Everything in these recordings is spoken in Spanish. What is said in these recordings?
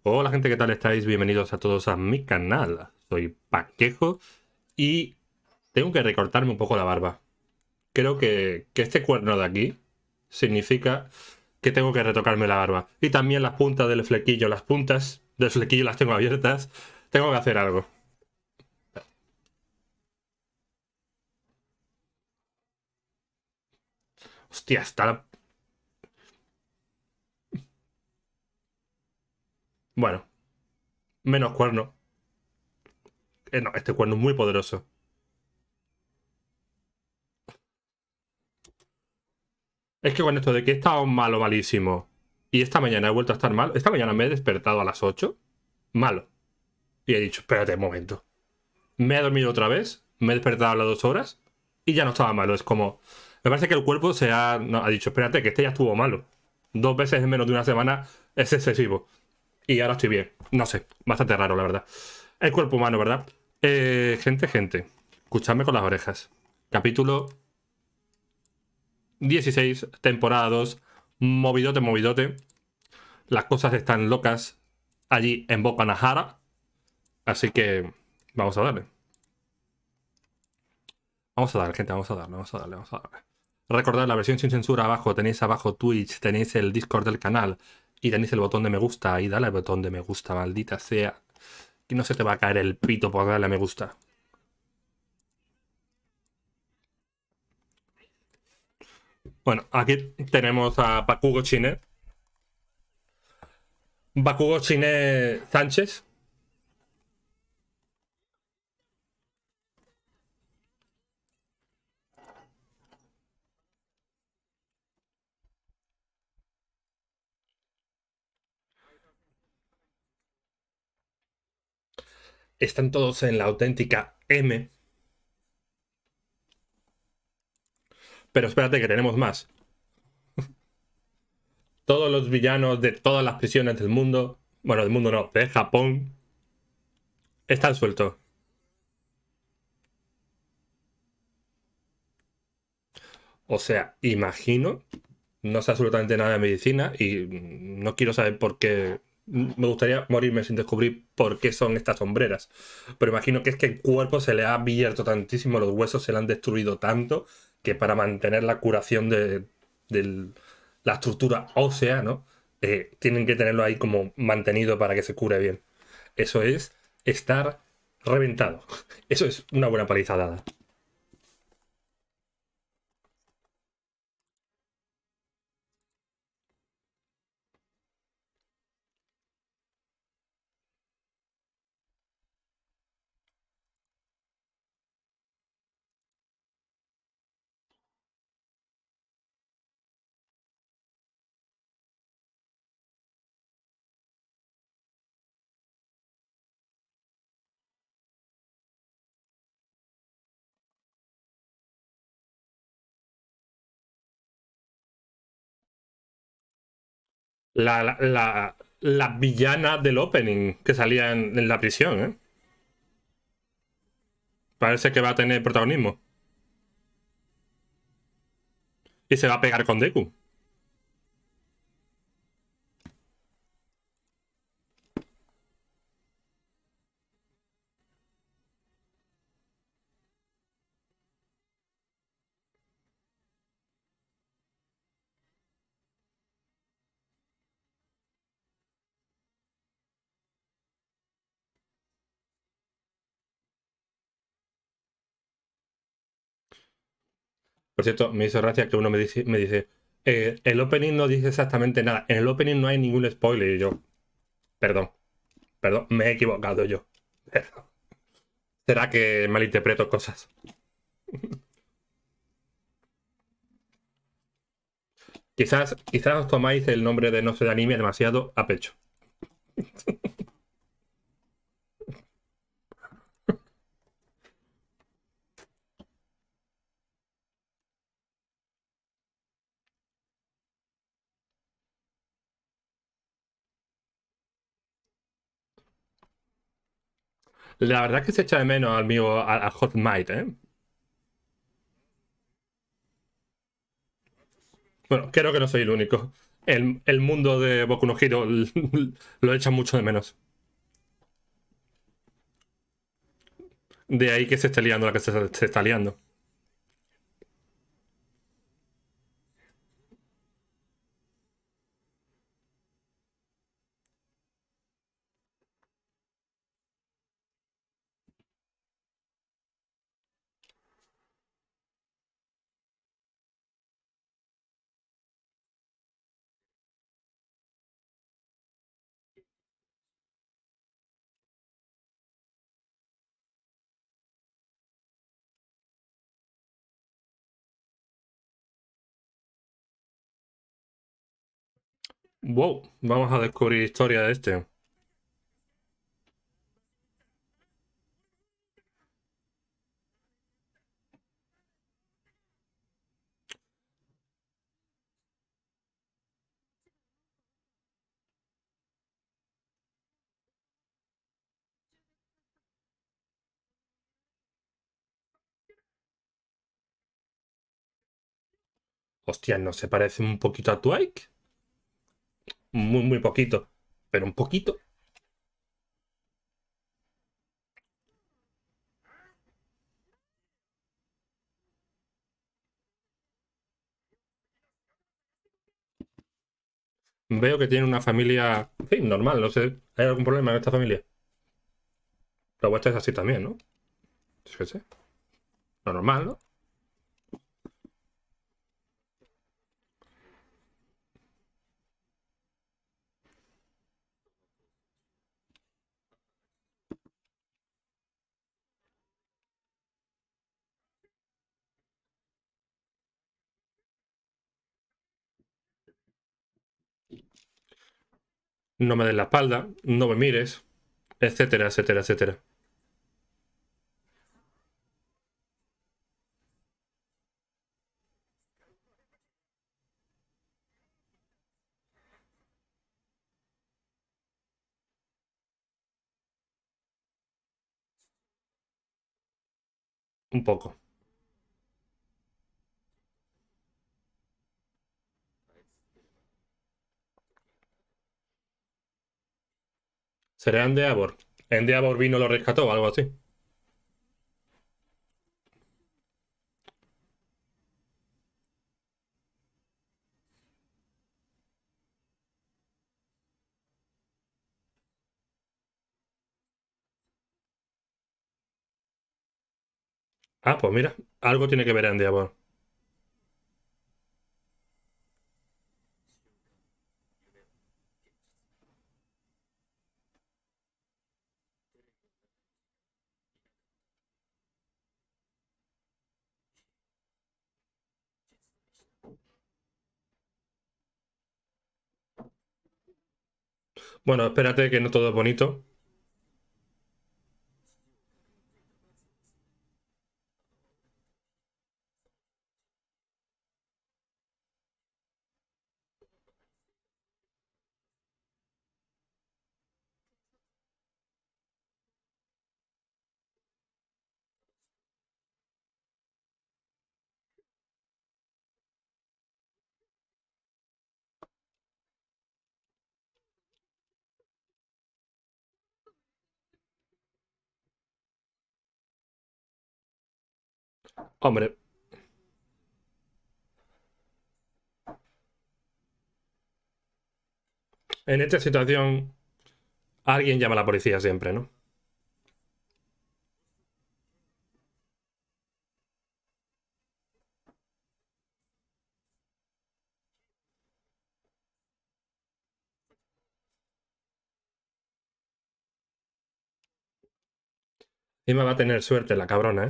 Hola gente, ¿qué tal estáis? Bienvenidos a todos a mi canal. Soy Paquejo y tengo que recortarme un poco la barba. Creo que este cuerno de aquí significa que tengo que retocarme la barba. Y también las puntas del flequillo. Las puntas del flequillo las tengo abiertas. Tengo que hacer algo. Hostia, está la... Bueno, menos cuerno. No, este cuerno es muy poderoso. Es que con esto de que he estado malo, malísimo, y esta mañana he vuelto a estar mal, esta mañana me he despertado a las 8, malo. Y he dicho, espérate un momento. Me he dormido otra vez, me he despertado a las 2 horas y ya no estaba malo. Es como, me parece que el cuerpo ha dicho, espérate, que este ya estuvo malo. 2 veces en menos de una semana es excesivo. Y ahora estoy bien. No sé, bastante raro, la verdad. El cuerpo humano, ¿verdad? Gente, escuchadme con las orejas. Capítulo 16, temporada 2, movidote. Las cosas están locas allí en Boca Najara. Así que vamos a darle. Vamos a darle, gente, vamos a darle. Recordad la versión sin censura abajo, tenéis abajo Twitch, tenéis el Discord del canal y tenéis el botón de me gusta y dale al botón de me gusta, maldita sea. Que no se te va a caer el pito por darle a me gusta. Bueno, aquí tenemos a Bakugo Chine. Bakugo Chine Sánchez. Están todos en la auténtica M. Pero espérate que tenemos más. Todos los villanos de todas las prisiones del mundo, bueno, del mundo no, de Japón, están sueltos. O sea, imagino, no sé absolutamente nada de medicina y no quiero saber por qué. Me gustaría morirme sin descubrir por qué son estas sombreras. Pero imagino que es que el cuerpo se le ha abierto tantísimo, los huesos se le han destruido tanto, que para mantener la curación de la estructura ósea, ¿no? Tienen que tenerlo ahí como mantenido para que se cure bien. Eso es estar reventado. Eso es una buena paliza dada. La villana del opening que salía en la prisión, ¿eh? Parece que va a tener protagonismo. Y se va a pegar con Deku. Por cierto, me hizo gracia que uno me dice el opening no dice exactamente nada. En el opening no hay ningún spoiler. Y yo, perdón, me he equivocado yo. ¿Será que malinterpreto cosas? Quizás os tomáis el nombre de no sé de anime demasiado a pecho. La verdad es que se echa de menos al mío, a Hot Might, ¿eh? Bueno, creo que no soy el único. el mundo de Boku no Hero lo echan mucho de menos. De ahí que se esté liando la que se está liando. Wow, vamos a descubrir historia de este. Hostia, ¿no se parece un poquito a Twike? Muy, muy poquito. Pero un poquito. Veo que tiene una familia, en fin, normal, no sé. ¿Hay algún problema en esta familia? La vuestra es así también, ¿no? Es que sé. Lo normal, ¿no? No me des la espalda, no me mires, etcétera, etcétera, etcétera. Un poco. ¿Será Endeavor? Endeavor vino y lo rescató o algo así. Ah, pues mira, algo tiene que ver Endeavor. Bueno, espérate que no todo es bonito. Hombre, en esta situación alguien llama a la policía siempre, ¿no? Y me va a tener suerte la cabrona, ¿eh?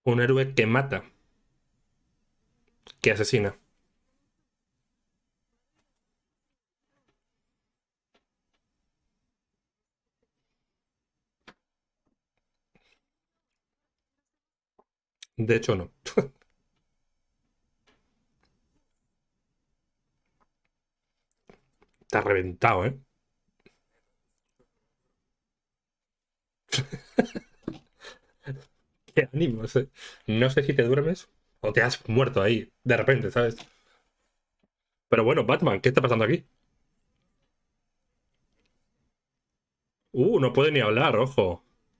Un héroe que mata, que asesina. De hecho, no. Está reventado, ¿eh? Qué ánimos, ¿eh? No sé si te duermes o te has muerto ahí, de repente, ¿sabes? Pero bueno, Batman, ¿qué está pasando aquí? No puede ni hablar, ojo.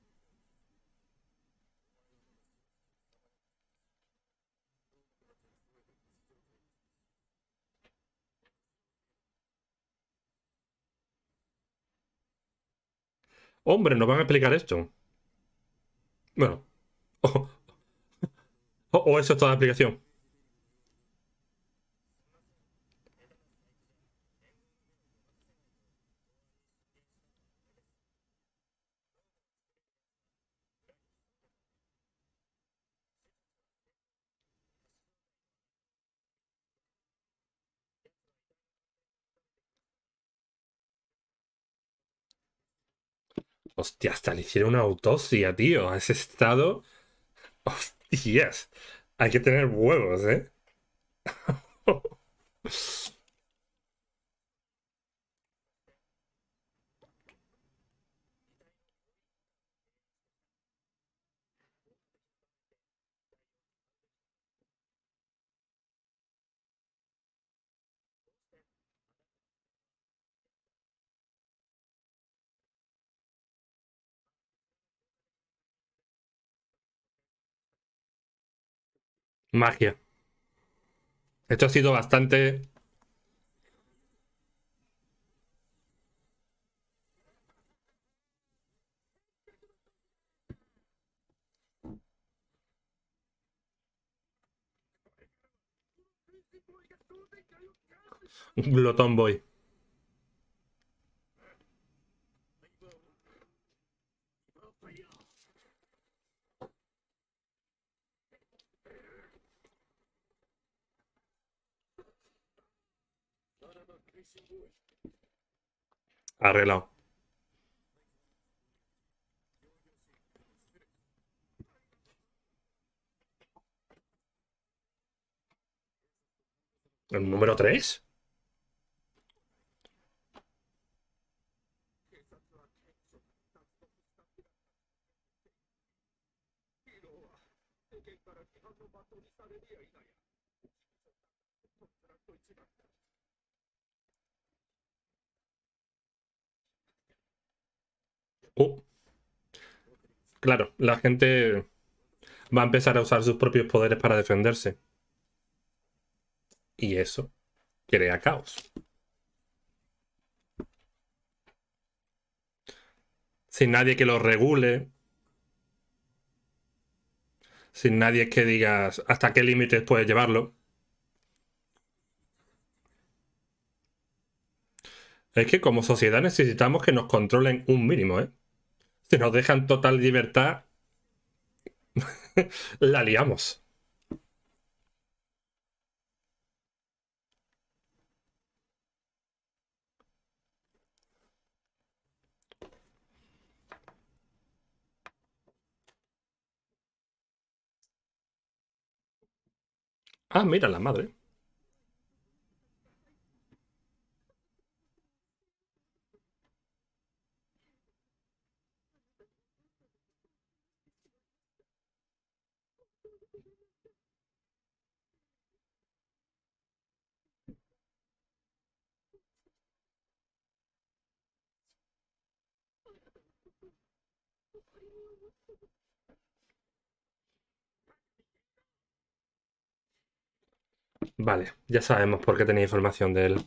Hombre, ¿nos van a explicar esto? Bueno, o, o eso es toda la explicación. Hostia, hasta le hicieron una autopsia, tío. A ese estado. Hostias. Hay que tener huevos, ¿eh? Magia. Esto ha sido bastante. Glotón Boy. Arreglado. ¿El número 3? Claro, la gente va a empezar a usar sus propios poderes para defenderse. Y eso crea caos. Sin nadie que lo regule, sin nadie que digas hasta qué límites puedes llevarlo. Es que como sociedad necesitamos que nos controlen un mínimo, ¿eh? Si nos dejan total libertad, la liamos. Ah, mira la madre. Vale, ya sabemos por qué tenía información de él.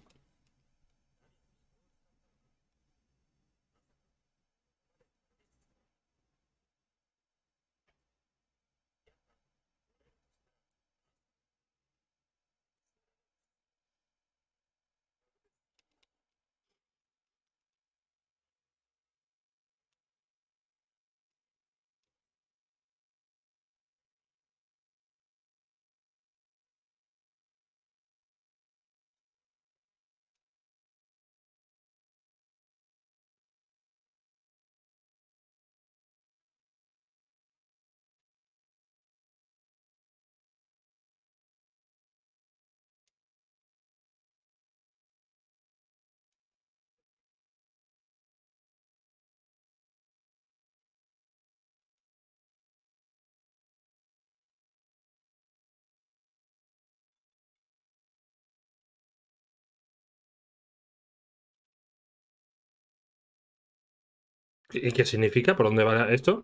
¿Y qué significa? ¿Por dónde va esto?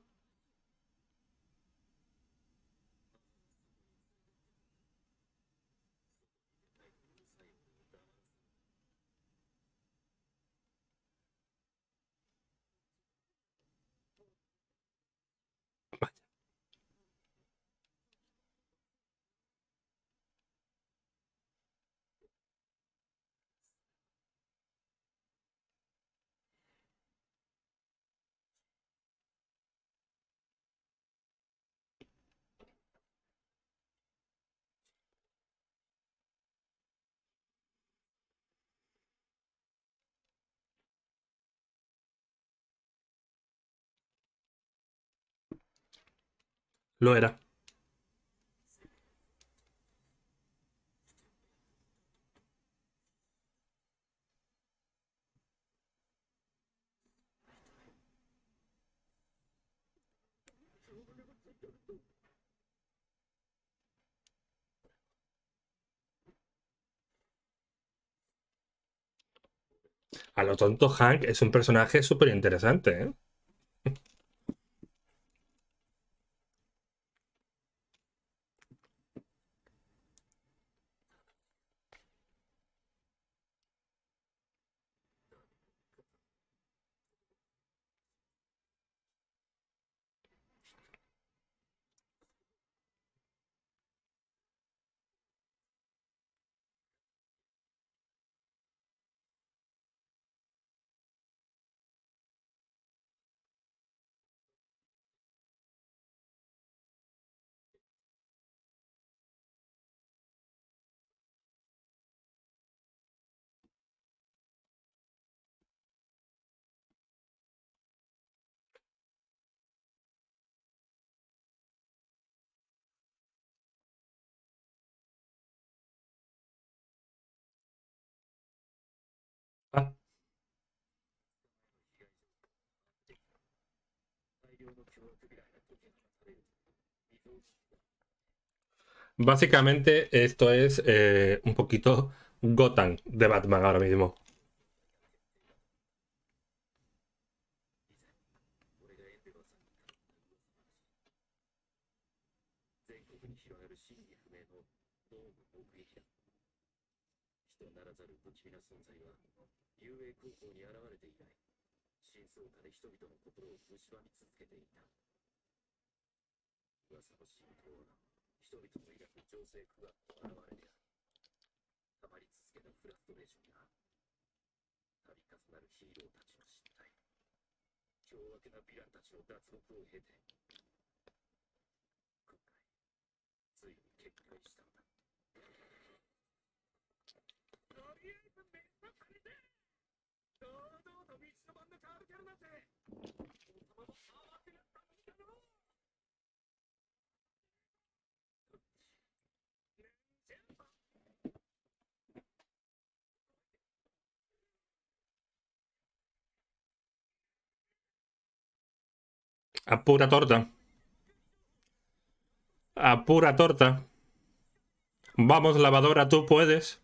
Lo era. A lo tonto, Hank es un personaje súper interesante, ¿eh? Ah, básicamente esto es un poquito Gotham de Batman ahora mismo. A pura torta. A pura torta. Vamos, lavadora, tú puedes.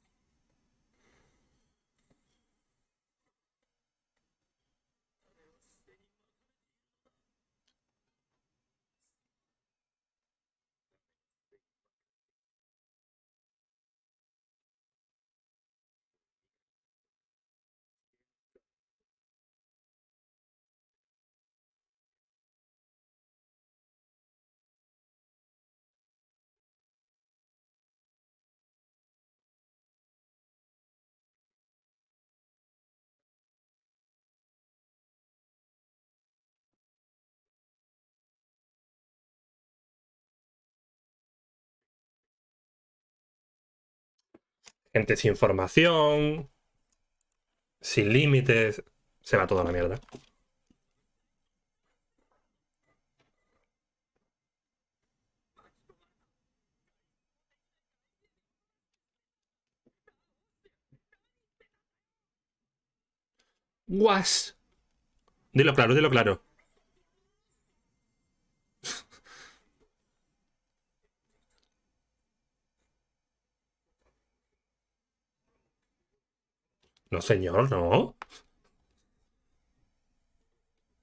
Gente sin formación, sin límites. Se va toda la mierda. Guas. Dilo claro, dilo claro. No, señor, no.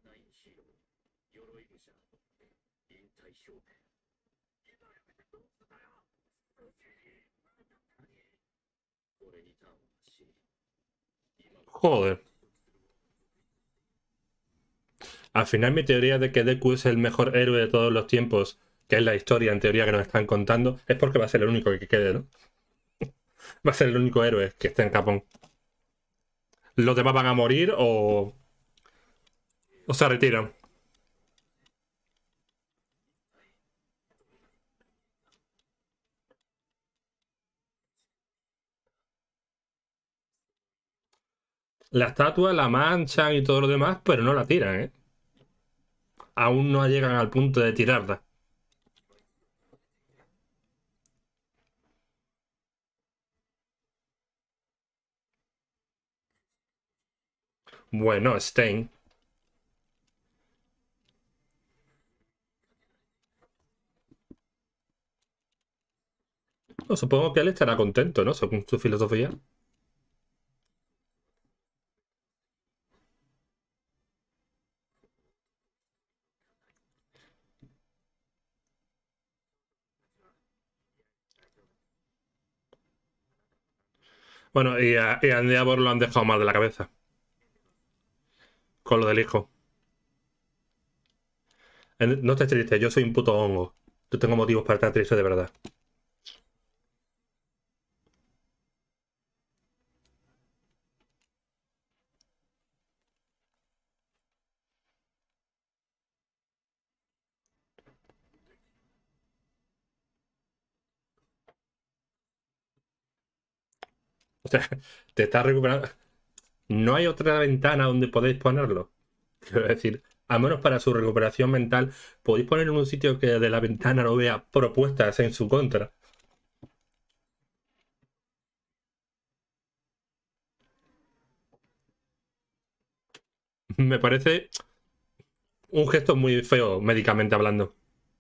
Joder. Al final mi teoría de que Deku es el mejor héroe de todos los tiempos, que es la historia en teoría que nos están contando, es porque va a ser el único que quede, ¿no? Va a ser el único héroe que esté en Japón. Los demás van a morir o se retiran. La estatua la manchan y todo lo demás, pero no la tiran, ¿eh? Aún no llegan al punto de tirarla. Bueno, Stein. No, supongo que él estará contento, ¿no? Según su filosofía. Bueno, y a Endeavor lo han dejado mal de la cabeza. Con lo del hijo. No estés triste, yo soy un puto hongo. Yo tengo motivos para estar triste de verdad. O sea, te estás recuperando. No hay otra ventana donde podéis ponerlo. Quiero decir, al menos para su recuperación mental, podéis poner en un sitio que de la ventana no vea propuestas en su contra. Me parece un gesto muy feo, médicamente hablando.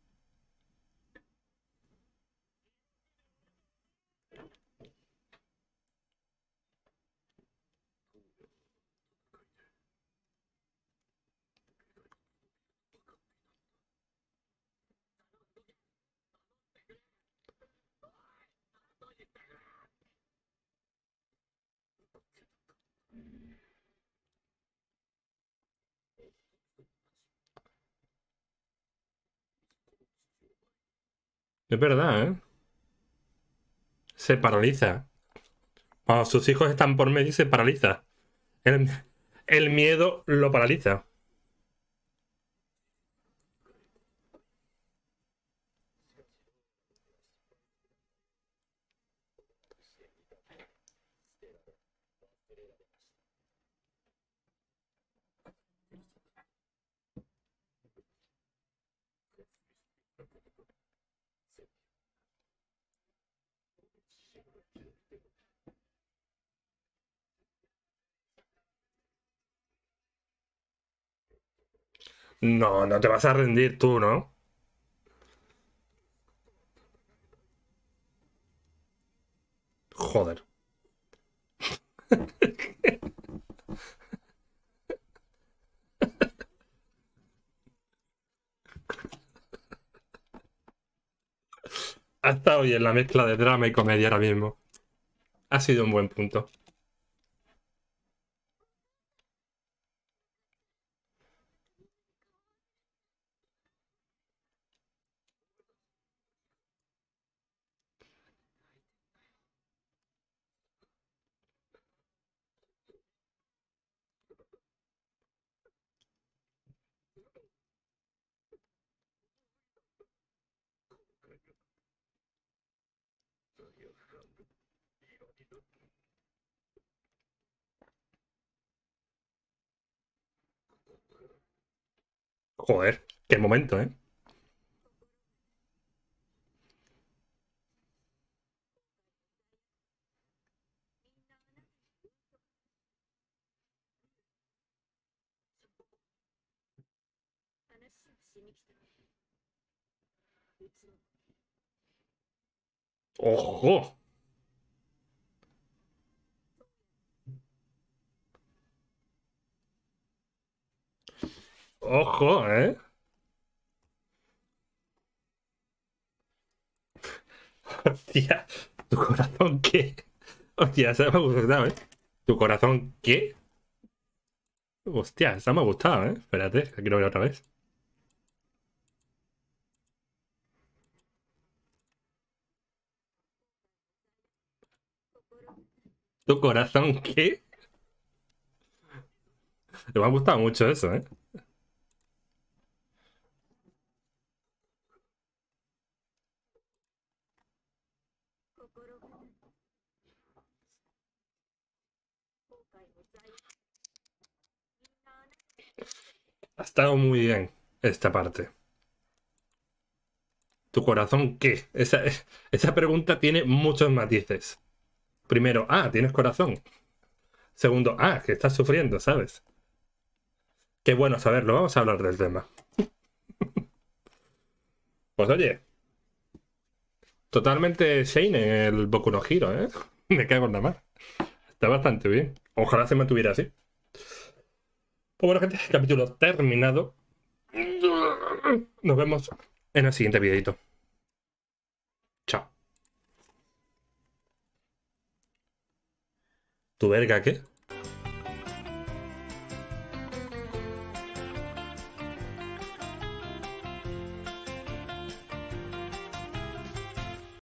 Es verdad, ¿eh? Se paraliza. Cuando sus hijos están por medio, se paraliza. El, el miedo lo paraliza. No, no te vas a rendir tú, ¿no? Joder. Ha estado bien la mezcla de drama y comedia ahora mismo. Ha sido un buen punto. Joder, qué momento, ¿eh? ¡Ojo! Ojo, ¿eh? Hostia, ¿tu corazón qué? Hostia, esa me ha gustado, ¿eh? ¿Tu corazón qué? Hostia, esa me ha gustado, ¿eh? Espérate, que quiero ver otra vez. ¿Tu corazón qué? Me ha gustado mucho eso, ¿eh? Ha estado muy bien esta parte. ¿Tu corazón qué? Esa pregunta tiene muchos matices. Primero, tienes corazón. Segundo, que estás sufriendo, ¿sabes? Qué bueno saberlo, vamos a hablar del tema. Pues oye, totalmente Shane el Boku no Hero, ¿eh? Me cago en la mar. Está bastante bien. Ojalá se mantuviera así. Pues bueno, gente, capítulo terminado. Nos vemos en el siguiente videito. Chao. ¿Tu verga qué?